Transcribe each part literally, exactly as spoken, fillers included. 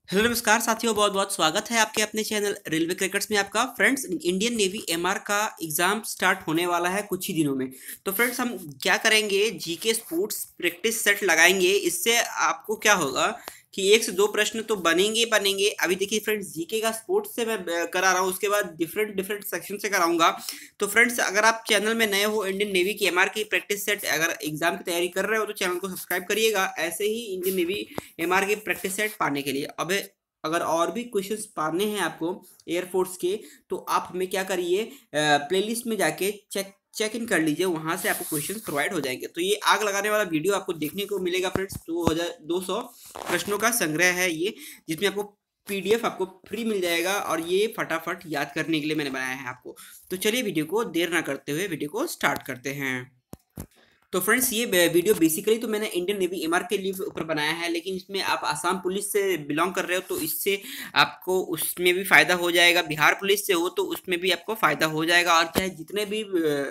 Hello नमस्कार साथियों, बहुत बहुत स्वागत है आपके अपने चैनल रेलवे क्रिकेट्स में। आपका फ्रेंड्स, इंडियन नेवी एमआर का एग्जाम स्टार्ट होने वाला है कुछ ही दिनों में। तो फ्रेंड्स, हम क्या करेंगे, जीके स्पोर्ट्स प्रैक्टिस सेट लगाएंगे। इससे आपको क्या होगा कि एक से दो प्रश्न तो बनेंगे ही बनेंगे। अभी देखिए फ्रेंड्स, जीके का स्पोर्ट्स से मैं अ, करा रहा हूँ, उसके बाद डिफरेंट डिफरेंट सेक्शन से कराऊंगा। तो फ्रेंड्स, अगर आप चैनल में नए हो, इंडियन नेवी की एमआर की प्रैक्टिस सेट अगर एग्जाम की तैयारी कर रहे हो तो चैनल को सब्सक्राइब करिएगा, ऐसे ही इंडियन नेवी एमआर की प्रैक्टिस सेट पाने के लिए। अब अगर और भी क्वेश्चंस पाने हैं आपको एयरफोर्स के, तो आप हमें क्या करिए, प्लेलिस्ट में जाके चेक चेक इन कर लीजिए, वहां से आपको क्वेश्चंस प्रोवाइड हो जाएंगे। तो ये आग लगाने वाला वीडियो आपको देखने को मिलेगा फ्रेंड्स। दो हजार दो सौ प्रश्नों का संग्रह है ये, जिसमें आपको पीडीएफ आपको फ्री मिल जाएगा, और ये फटाफट याद करने के लिए मैंने बनाया है आपको। तो चलिए वीडियो को देर ना करते हुए वीडियो को स्टार्ट करते हैं। तो फ्रेंड्स, ये वीडियो बेसिकली तो मैंने इंडियन नेवी एमआर के लिए ऊपर बनाया है, लेकिन इसमें आप आसाम पुलिस से बिलोंग कर रहे हो तो इससे आपको उसमें भी फायदा हो जाएगा। बिहार पुलिस से हो तो उसमें भी आपको फायदा हो जाएगा। और चाहे जितने भी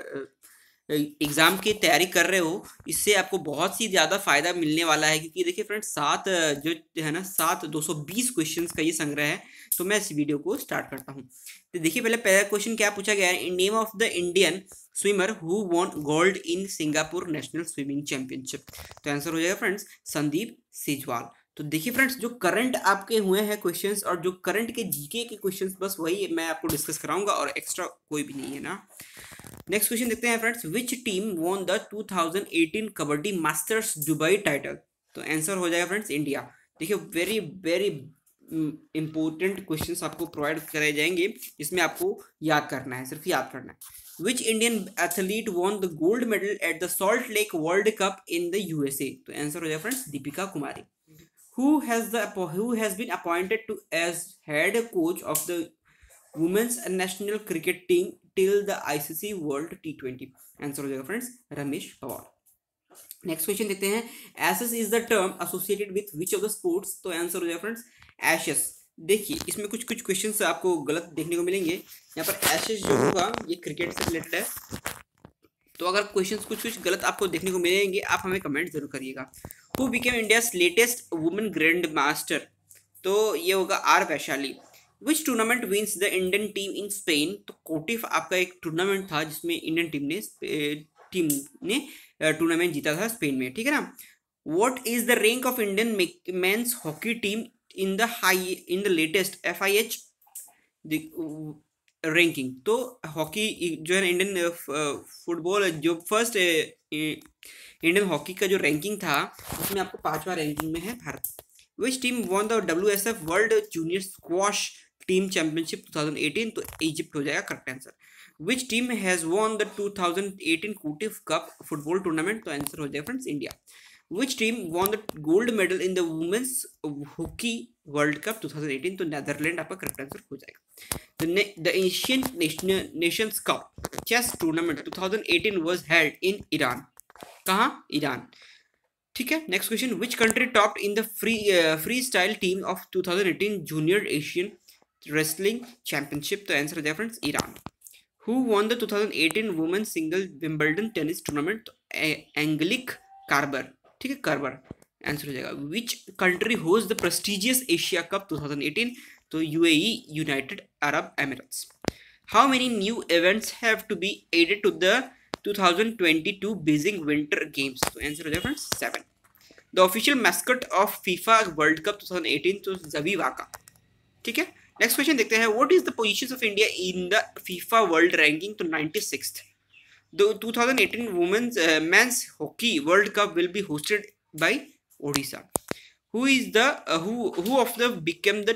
एग्जाम की तैयारी कर रहे हो, इससे आपको बहुत सी ज़्यादा फायदा मिलने वाला है। क्योंकि देखिए फ्रेंड्स, सात अ, जो है ना, सात दो सौ बीस क्वेश्चन का ये संग्रह है। तो मैं इस वीडियो को स्टार्ट करता हूँ। तो देखिए, पहले पहला क्वेश्चन क्या पूछा गया है, name of the Indian swimmer who won gold in Singapore national swimming championship. तो आंसर हो जाएगा फ्रेंड्स संदीप सेजवाल। तो देखिए फ्रेंड्स, जो करंट आपके हुए हैं क्वेश्चंस और जो करंट के जीके के क्वेश्चंस, बस वही मैं आपको डिस्कस कराऊंगा, और एक्स्ट्रा कोई भी नहीं है ना। नेक्स्ट क्वेश्चन देखते हैं friends, which team won the two thousand eighteen kabaddi Masters Dubai title. तो आंसर हो जाएगा फ्रेंड्स इंडिया। देखिए, वेरी वेरी इंपॉर्टेंट क्वेश्चंस आपको प्रोवाइड कराए जाएंगे, जिसमें आपको याद करना है, सिर्फ याद करना है। Which Indian athlete won the gold medal at the Salt Lake World Cup in the USA. तो आंसर हो जाएगा friends Deepika Kumari. Who has the who has been appointed to as head coach of the women's national cricket team till the I C C World T twenty? Answer हो जाएगा friends Ramesh Powar. Next question देखते हैं, Ashes is the term associated with which of the sports. तो answer हो जाएगा friends ashes. देखिए, इसमें कुछ कुछ क्वेश्चंस आपको गलत देखने को मिलेंगे। यहाँ पर एशेस जो होगा ये क्रिकेट से रिलेटेड है। तो अगर क्वेश्चंस कुछ कुछ गलत आपको देखने को मिलेंगे, आप हमें कमेंट जरूर करिएगा। Who became India's latest women grand master. तो ये होगा R Vaishali. Which tournament wins the Indian team in Spain. तो कोटिफ आपका एक टूर्नामेंट था जिसमें इंडियन टीम ने टीम ने टूर्नामेंट जीता था स्पेन में, ठीक है ना। What is the rank of Indian men's hockey team in the high in the latest F I H ranking. तो हॉकी जो है इंडियन फुटबॉल जो फर्स्ट इंडियन हॉकी का जो रैंकिंग था, उसमें आपको पांचवा रैंकिंग में है Bharat. Which team won the W S F World Junior Squash Team Championship twenty eighteen. तो इजिप्ट हो जाएगा correct answer. Which team has won the twenty eighteen COTIF Cup football tournament. तो आंसर हो जाएगा friends India. Which team won the gold medal in the women's hockey world cup twenty eighteen? तो Netherland आपका correct answer हो जाएगा। The, the Asian Nation, Nations Cup chess tournament twenty eighteen was held in Iran. कहाँ? Iran. ठीक है। Next question, which country topped in the free free style team of twenty eighteen junior Asian wrestling championship. तो answer हो जाएगा friends Iran. Who won the twenty eighteen women's single Wimbledon tennis tournament? Angelique Kerber. ठीक है, Kerber answer हो जाएगा। Which country host the prestigious Asia Cup twenty eighteen? तो UAE, United Arab Emirates. How many new events have to be added to the twenty twenty-two Beijing Winter Games. तो answer हो जाएगा friends seven. The official mascot of FIFA World Cup twenty eighteen? तो जबी वाका। ठीक है। Next question देखते हैं, what is the position of India in the FIFA World ranking? तो ninety-sixth। The twenty eighteen Women's uh, Men's Hockey World Cup will be hosted by Odisha. Who is the uh, who who of the became the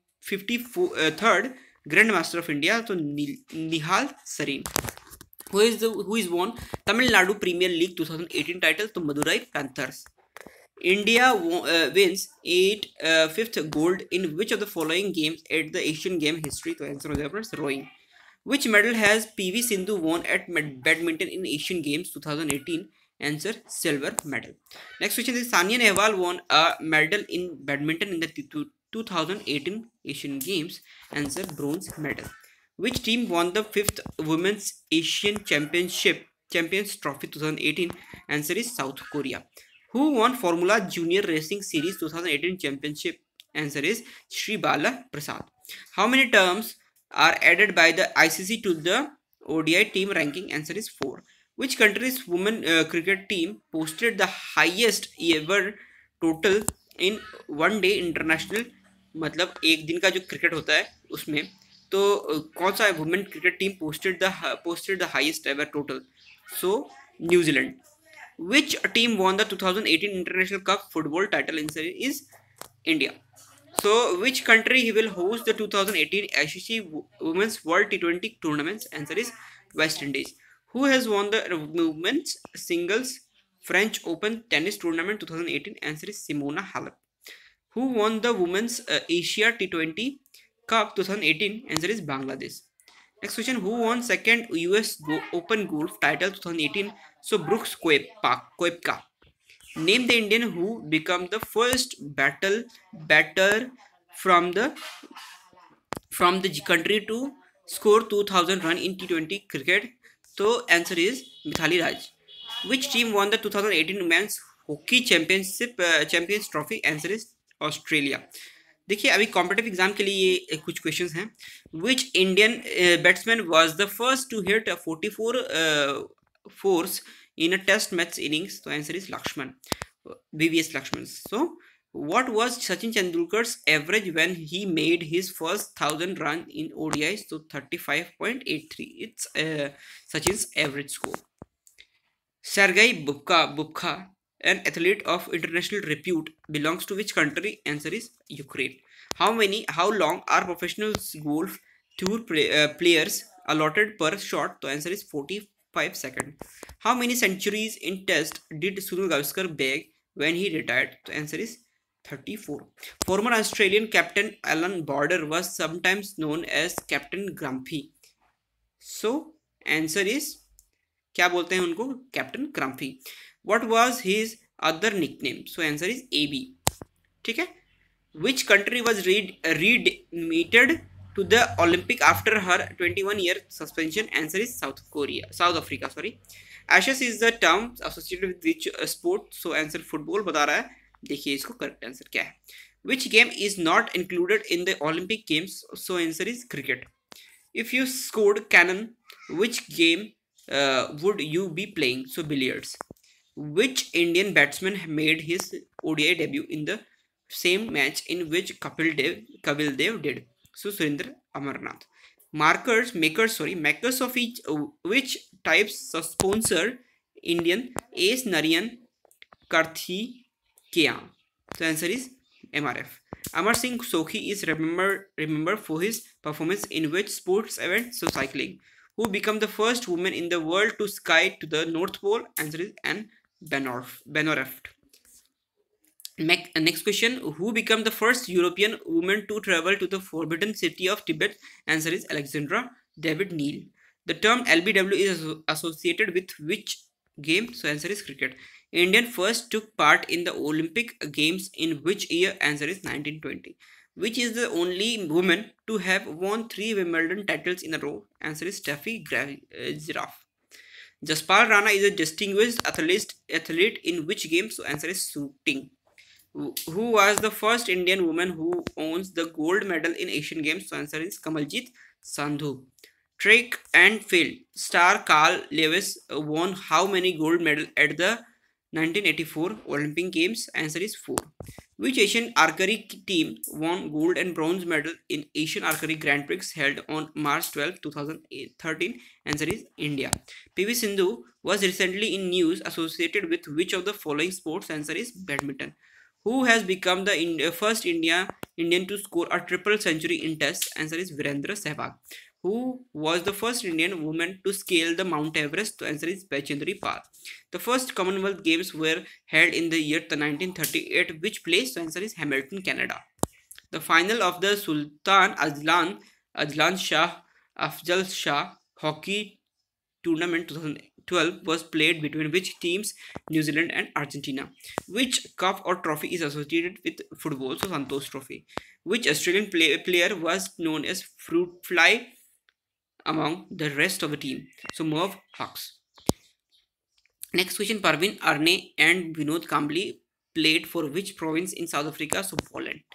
fifty-third Grandmaster of India? So Nihal Sarin. Who is the who is won Tamil Nadu Premier League twenty eighteen title? तो Madurai Panthers. India uh, wins eight uh, fifth gold in which of the following games at the Asian Game history? तो answer हो जाएगा rowing. Which medal has P V Sindhu won at badminton in Asian Games twenty eighteen? Answer silver medal. Next question is, Sania Nehwal won a medal in badminton in the twenty eighteen Asian Games. Answer bronze medal. Which team won the fifth Women's Asian Championship Champions Trophy twenty eighteen? Answer is South Korea. Who won Formula Junior Racing Series twenty eighteen Championship? Answer is Sri Bala Prasad. How many terms are added by the I C C to the O D I team ranking? Answer is four. Which country's women uh, cricket team posted the highest ever total in one day international, मतलब एक दिन का जो cricket होता है उसमें, तो कौन सा women cricket team posted the posted the highest ever total? So New Zealand. Which team won the twenty eighteen International Cup football title? Answer is India. So, which country will host the twenty eighteen I C C Women's World T twenty tournaments? Answer is West Indies. Who has won the women's singles French Open tennis tournament twenty eighteen? Answer is Simona Halep. Who won the women's uh, Asia T twenty Cup twenty eighteen? Answer is Bangladesh. Next question, who won second U S Go Open Golf title twenty eighteen? So Brooks Koepka. Name the Indian who became the first battle batter from the from the country to score two thousand run in T twenty cricket. So answer is Mithali Raj. Which team won the twenty eighteen Men's Hockey Championship uh, Champions Trophy? Answer is Australia. देखिए अभी competitive exam के लिए ये कुछ questions हैं. Which Indian batsman was the first to hit forty-four fours in a test match innings? तो answer is Laxman, VVS Laxman. So what was Sachin Tendulkar's average when he made his first thousand run in O D Is? So thirty-five point eight three. It's uh, Sachin's average score. Sergei Bubka Bubka, an athlete of international repute, belongs to which country? Answer is Ukraine. How many how long are professional golf tour play, uh, players allotted per shot? The answer is forty-five seconds. How many centuries in test did Sunil Gavaskar bag when he retired? The answer is thirty-four. Former Australian captain Alan Border was sometimes known as Captain Grumpy. So answer is, क्या बोलते हैं उनको? Captain क्रम्फी. What was his other nickname? So answer is A B. ठीक है. Which country was readmitted to the Olympic after her twenty-one year suspension? Answer is South Korea, South Africa. Sorry. Ashes is the term associated with which sport? So answer football बता रहा है. देखिए इसको correct answer क्या है. Which game is not included in the Olympic Games? So answer is cricket. If you scored cannon, which game uh, would you be playing? So billiards. Which Indian batsman made his O D I debut in the same match in which Kapil Dev Kapil Dev did? So Surinder Amarnath. Markers makers sorry makers of each uh, which types of sponsor Indian Ace Narayan Karthikeyan? So answer is M R F. Amar Singh Sokhi is remembered remembered for his performance in which sports event? So cycling. Who became the first woman in the world to ski to the North Pole? Answer is Anne Benoreft. Next question, who became the first European woman to travel to the forbidden city of Tibet? Answer is Alexandra David Neal. The term L B W is associated with which game? So answer is cricket. Indian first took part in the Olympic Games in which year? Answer is nineteen twenty. Which is the only woman to have won three Wimbledon titles in a row? Answer is Steffi Graf. Jaspal Rana is a distinguished athlete, athlete in which game? So answer is shooting. Who was the first Indian woman who owns the gold medal in Asian Games? So answer is Kamaljit Sandhu. Track and field star Carl Lewis won how many gold medals at the nineteen eighty-four Olympic Games? Answer is four. Which Asian archery team won gold and bronze medal in Asian Archery Grand Prix held on March twelfth, twenty thirteen? Answer is India. P V Sindhu was recently in news associated with which of the following sports? Answer is badminton. Who has become the first India Indian to score a triple century in Test? Answer is Virendra Sehwag. Who was the first Indian woman to scale the Mount Everest? The answer is Baichandri Pal. The first Commonwealth Games were held in the year nineteen thirty-eight. Which place? The answer is Hamilton, Canada. The final of the Sultan Azlan Azlan Shah Afzal Shah Hockey Tournament twenty twelve was played between which teams? New Zealand and Argentina. Which cup or trophy is associated with football? So Santosh Trophy. Which Australian play player was known as Fruit Fly among the rest of the team? So Merv Hawks. Next question, Parveen Arne and Vinod Kambli played for which province in South Africa? So Poland.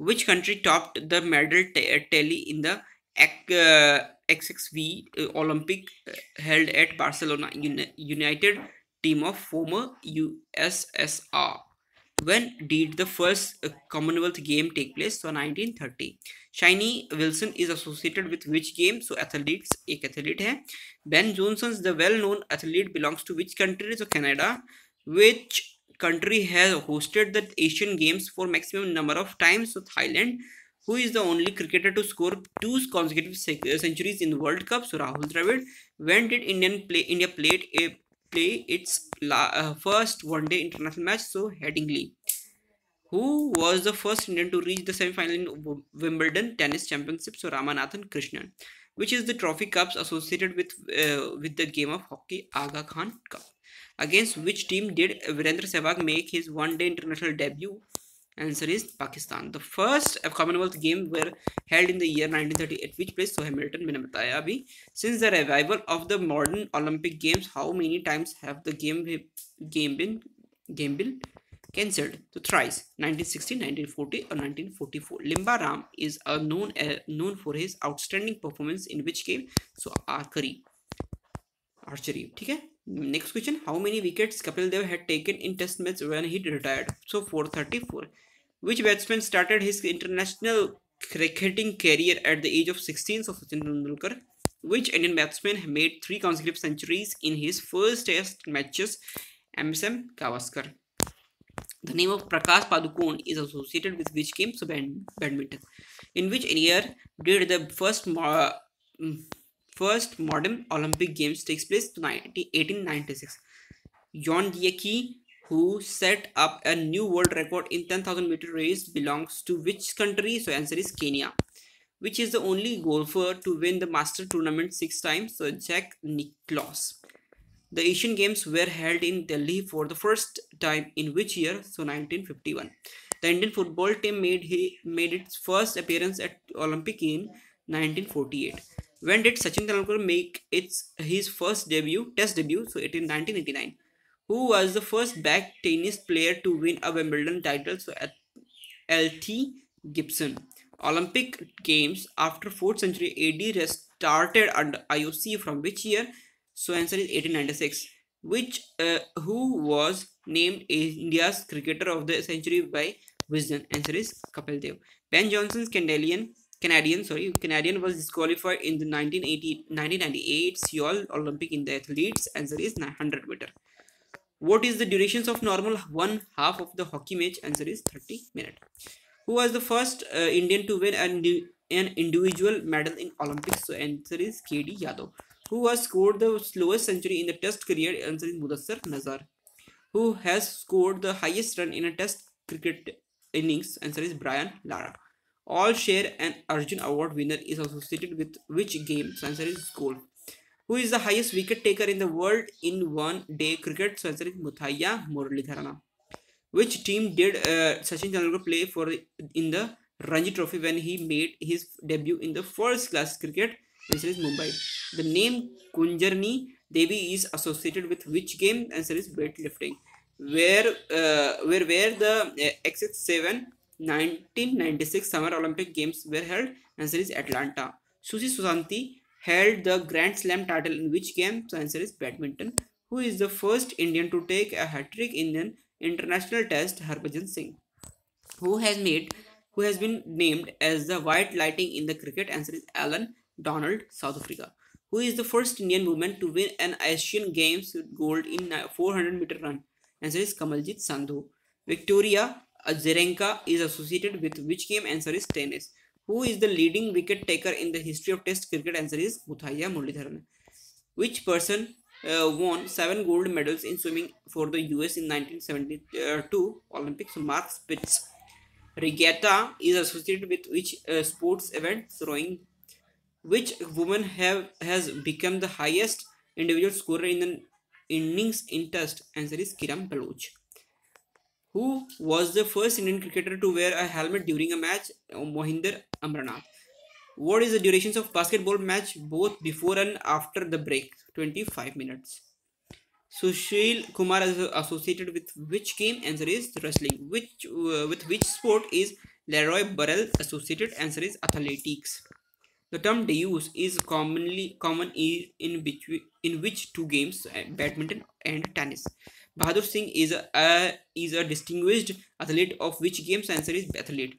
Which country topped the medal t- tally in the X- uh, X X V uh, Olympic uh, held at Barcelona? Uni- United team of former U S S R. When did the first uh, Commonwealth game take place? So nineteen thirty. Shiny Wilson is associated with which game? So athletes, एक athlete है. Ben Johnson, the well-known athlete, belongs to which country? So Canada. Which country has hosted the Asian Games for maximum number of times? So Thailand. Who is the only cricketer to score two consecutive centuries in the World Cup? So Rahul Dravid. When did Indian play India played a play its la, uh, first one-day international match? So Headingley. Who was the first Indian to reach the semi-final in Wimbledon Tennis Championship? So Ramanathan Krishnan. Which is the trophy cups associated with uh, with the game of hockey? Aga Khan Cup. Against which team did Virendra Sehwag make his one-day international debut? Answer is Pakistan. The first Commonwealth Games were held in the year nineteen thirty. At which place? So Hamilton, मैंने बताया अभी. Since the revival of the modern Olympic Games, how many times have the game game been game been cancelled? So thrice. nineteen sixty, nineteen forty, or nineteen forty-four. Limba Ram is a known uh, known for his outstanding performance in which game? So archery. Archery. ठीक है. Next question. How many wickets Kapil Dev had taken in test match when he retired? So four thirty-four. Which batsman started his international cricketing career at the age of sixteen? So Sachin Tendulkar. Which Indian batsman made three consecutive centuries in his first test matches? M S M Gavaskar. The name of Prakash Padukone is associated with which game? So badminton. In which year did the first mo- first modern Olympic Games takes place? eighteen ninety-six. John Diekey, who set up a new world record in ten thousand meter race, belongs to which country? So answer is Kenya. Which is the only golfer to win the Master tournament six times? So Jack Nicklaus. The Asian Games were held in Delhi for the first time in which year? So nineteen fifty-one. The Indian football team made he made its first appearance at Olympic in nineteen forty-eight. When did Sachin Tendulkar make its his first debut, test debut? So it in nineteen eighty-nine. Who was the first back tennis player to win a Wimbledon title? So at L T Gibson. Olympic Games after fourth century A D restarted under I O C from which year? So answer is eighteen ninety-six. Which uh, who was named India's cricketer of the century by Wisden? Answer is Kapil Dev. Ben Johnson's Canadian Canadian sorry Canadian was disqualified in the nineteen eighty nineteen ninety-eight Seoul Olympic in the athletes. Answer is nine hundred meter. What is the durations of normal one half of the hockey match? Answer is thirty minutes. Who was the first uh, Indian to win an, an individual medal in Olympics? So answer is K D Yadav. Who has scored the slowest century in the test career? Answer is Mudassar Nazar. Who has scored the highest run in a test cricket innings? Answer is Brian Lara. All share an Arjun Award winner is associated with which game? So answer is golf. Who is the highest wicket taker in the world in one day cricket? So answer is Muthaiya Muralitharana. Which team did uh, Sachin Tendulkar play for in the Ranji Trophy when he made his debut in the first class cricket? Answer is Mumbai. The name Kunjarni Devi is associated with which game? Answer is weightlifting. Where uh, where where the uh, X X seven nineteen ninety-six Summer Olympic Games were held? Answer is Atlanta. Susi Susanti held the Grand Slam title in which game? So answer is badminton. Who is the first Indian to take a hat-trick in an international test? Harbhajan Singh. Who has made who has been named as the white lighting in the cricket? Answer is Alan Donald, South Africa. Who is the first Indian woman to win an Asian Games gold in four hundred meter run? Answer is Kamaljit Sandhu. Victoria Azarenka is associated with which game? Answer is tennis. Who is the leading wicket taker in the history of test cricket? Answer is Muthaiya Muralitharan. Which person uh, won seven gold medals in swimming for the U S in nineteen seventy-two Olympics? Mark Spitz. Regatta is associated with which uh, sports event? Rowing. Which woman have has become the highest individual scorer in an innings in test? Answer is Kiran Baloch. Who was the first Indian cricketer to wear a helmet during a match? Mohinder Amranath. What is the durations of basketball match both before and after the break? twenty-five minutes. Sushil Kumar is associated with which game? Answer is wrestling. Which uh, with which sport is Leroy Burrell associated. Answer is athletics. The term deus is commonly common in which in which two games, badminton and tennis. Bahadur Singh is a, a is a distinguished athlete of which games? Answer is athlete.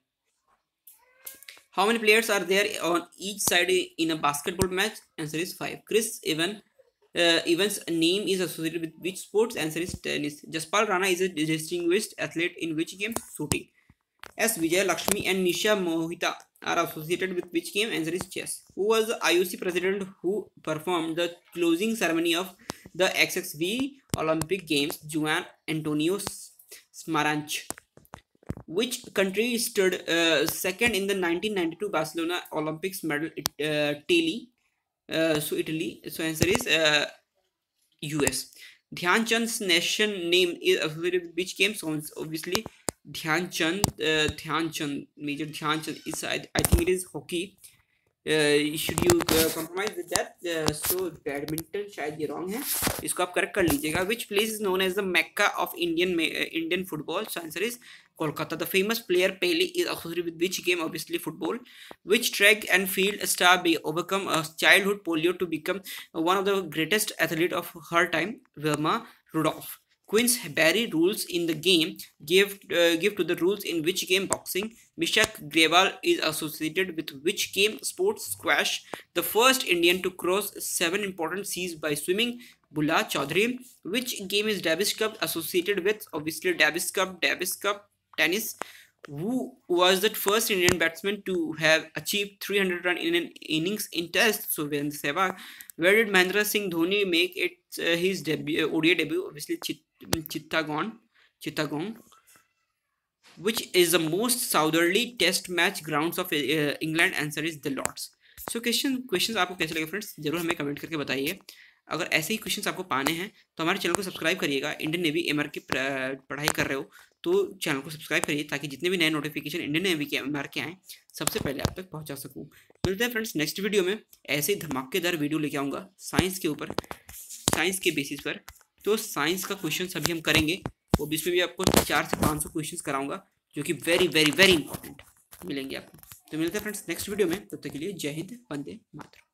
How many players are there on each side in a basketball match? Answer is five. Chris Evans uh, Evans' name is associated with which sports? Answer is tennis. Jaspal Rana is a distinguished athlete in which game? Shooting. S. Vijay Lakshmi and Nisha Mohita are associated with which game? Answer is chess. Who was the I O C president who performed the closing ceremony of the X X V Olympic Games? Juan Antonio Smaranch. Which country stood uh, second in the nineteen ninety-two Barcelona Olympics medal? Uh, Italy. Uh, so Italy. So answer is uh, U S. Dhyan Chand's nation name is associated with which game? So obviously Dhyan Chand. Uh, Dhyan Chand. Major Dhyan Chand is I, I think it is hockey. Uh, should you uh, compromise with that? Uh, so badminton शायद ये wrong है, इसको आप correct कर लीजिएगा. Which place is known as the Mecca of Indian uh, Indian football? So answer is Kolkata. The famous player Pele is associated with which game? Obviously football. Which track and field star be overcome a childhood polio to become one of the greatest athlete of her time? Wilma Rudolph. Queen's Barry rules in the game give uh, give to the rules in which game? Boxing. Mishak Grewal is associated with which game? Sports. Squash. The first Indian to cross seven important seas by swimming? Bulla Chaudhary. Which game is Davis Cup associated with? Obviously Davis Cup. Davis Cup. Tennis. Who was the first Indian batsman to have achieved three hundred run in an innings in Test? So Virendra Sehwag. Where did Mahendra Singh Dhoni make it uh, his debut, uh, O D I debut? Obviously Chit Chittagong. Chittagong. Which is the most southerly Test match grounds of uh, England? Answer is the Lords. So question questions आपको कैसे लगे friends, जरूर हमें comment करके बताइए. अगर ऐसे ही questions आपको पाने हैं तो हमारे चैनल को सब्सक्राइब करिएगा. इंडियन नेवी एमआर की पढ़ाई कर रहे हो तो चैनल को सब्सक्राइब करिए ताकि जितने भी नए नोटिफिकेशन इंडियन नेवी के एमआर के आएँ सबसे पहले आप तक पहुंचा सकूं. मिलते हैं फ्रेंड्स नेक्स्ट वीडियो में. ऐसे ही धमाकेदार वीडियो लेके आऊँगा साइंस के ऊपर, साइंस के बेसिस पर. तो साइंस का क्वेश्चन अभी हम करेंगे, वो भी इसमें भी आपको चार से पाँच सौ क्वेश्चन कराऊंगा जो कि वेरी वेरी वेरी इंपॉर्टेंट मिलेंगे आपको. तो मिलते हैं फ्रेंड्स नेक्स्ट वीडियो में. तब तक के लिए जय हिंद, वंदे मातरम.